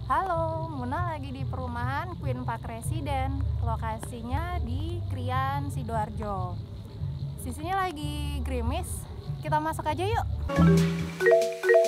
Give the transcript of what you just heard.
Halo, Muna lagi di perumahan Queen Park Residen. Lokasinya di Krian, Sidoarjo. Sisinya lagi gerimis. Kita masuk aja yuk.